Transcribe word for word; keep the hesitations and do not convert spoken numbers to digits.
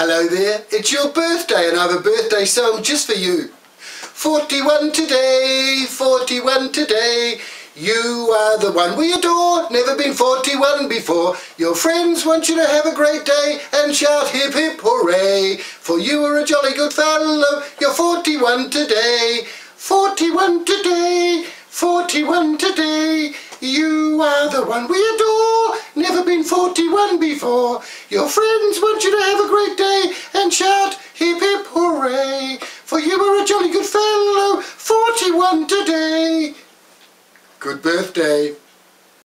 Hello there, it's your birthday and I have a birthday song just for you. forty-one today, forty-one today, you are the one we adore, never been forty-one before. Your friends want you to have a great day and shout hip hip hooray, for you are a jolly good fellow, you're forty-one today. forty-one today, forty-one today, you are the one we adore, never been forty-one before. Your friends want you to have a great day and shout hip hip hooray, for you are a jolly good fellow, forty-one today. Good birthday.